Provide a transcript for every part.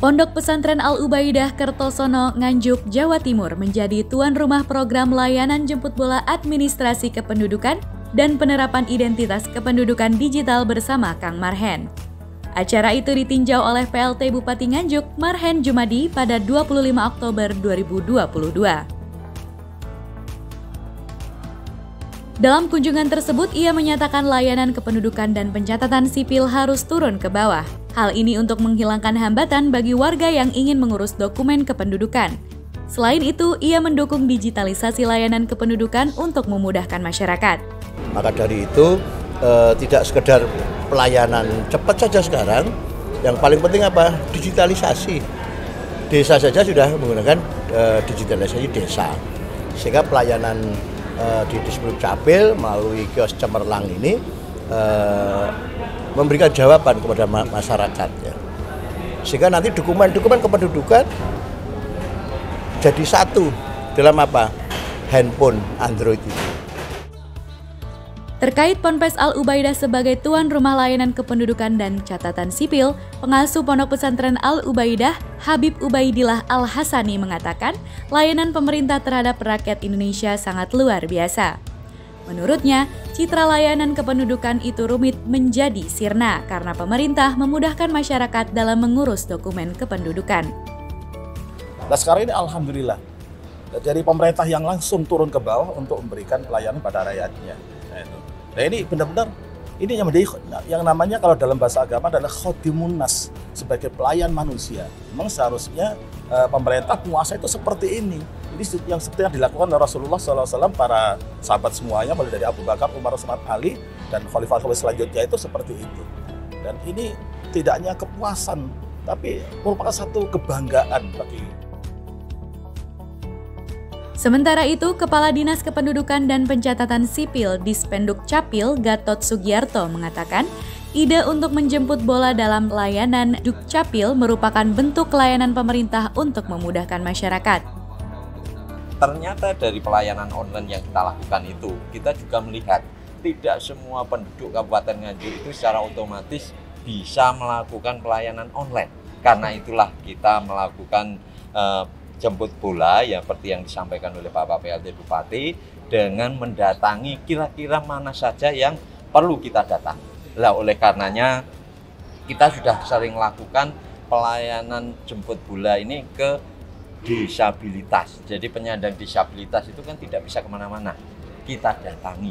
Pondok Pesantren Al-Ubaidah Kertosono, Nganjuk, Jawa Timur menjadi tuan rumah program layanan jemput bola administrasi kependudukan dan penerapan identitas kependudukan digital bersama Kang Marhen. Acara itu ditinjau oleh PLT Bupati Nganjuk, Marhen Jumadi pada 25 Oktober 2022. Dalam kunjungan tersebut, ia menyatakan layanan kependudukan dan pencatatan sipil harus turun ke bawah. Hal ini untuk menghilangkan hambatan bagi warga yang ingin mengurus dokumen kependudukan. Selain itu, ia mendukung digitalisasi layanan kependudukan untuk memudahkan masyarakat. Maka dari itu, tidak sekedar pelayanan cepat saja sekarang, yang paling penting apa? Digitalisasi. Desa saja sudah menggunakan digitalisasi desa. Sehingga pelayanan di Disduk Capil melalui kios cemerlang ini memberikan jawaban kepada masyarakat, ya. Sehingga nanti dokumen-dokumen kependudukan jadi satu dalam apa? Handphone Android itu. Terkait Ponpes Al-Ubaidah sebagai tuan rumah layanan kependudukan dan catatan sipil, pengasuh Pondok Pesantren Al-Ubaidah, Habib Ubaidillah Al-Hasani mengatakan, layanan pemerintah terhadap rakyat Indonesia sangat luar biasa. Menurutnya, citra layanan kependudukan itu rumit menjadi sirna karena pemerintah memudahkan masyarakat dalam mengurus dokumen kependudukan. Nah, sekarang ini alhamdulillah dari pemerintah yang langsung turun ke bawah untuk memberikan pelayanan pada rakyatnya. Nah ini benar-benar ini yang menjadi yang namanya kalau dalam bahasa agama adalah khodimun nas, sebagai pelayan manusia. Memang seharusnya pemerintah penguasa itu seperti ini. Ini yang seperti yang dilakukan oleh Rasulullah SAW, para sahabat semuanya, mulai dari Abu Bakar, Umar, Utsman, Ali, dan khalifah-khalifah selanjutnya itu seperti itu. Dan ini tidak hanya kepuasan, tapi merupakan satu kebanggaan bagi. Sementara itu, Kepala Dinas Kependudukan dan Pencatatan Sipil Dispenduk Capil, Gatot Sugiyarto, mengatakan ide untuk menjemput bola dalam layanan Dukcapil merupakan bentuk layanan pemerintah untuk memudahkan masyarakat. Ternyata dari pelayanan online yang kita lakukan itu, kita juga melihat tidak semua penduduk Kabupaten Nganjuk itu secara otomatis bisa melakukan pelayanan online. Karena itulah kita melakukan jemput bola ya seperti yang disampaikan oleh Bapak PLT Bupati dengan mendatangi kira-kira mana saja yang perlu kita datang. Lah oleh karenanya kita sudah sering lakukan pelayanan jemput bola ini ke disabilitas. Jadi penyandang disabilitas itu kan tidak bisa kemana-mana, kita datangi.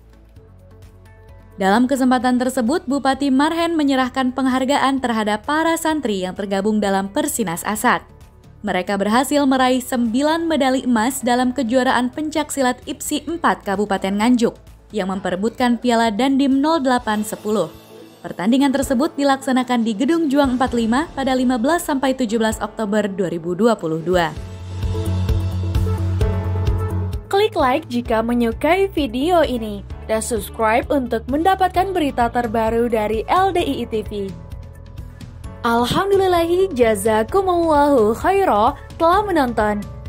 Dalam kesempatan tersebut, Bupati Marhen menyerahkan penghargaan terhadap para santri yang tergabung dalam Persinas Asad. Mereka berhasil meraih 9 medali emas dalam kejuaraan pencaksilat IPSI 4 Kabupaten Nganjuk yang memperebutkan Piala Dandim 0810. Pertandingan tersebut dilaksanakan di Gedung Juang 45 pada 15-17 Oktober 2022. Klik like jika menyukai video ini dan subscribe untuk mendapatkan berita terbaru dari LDII TV. Alhamdulillahi jazakumullahu khairah telah menonton.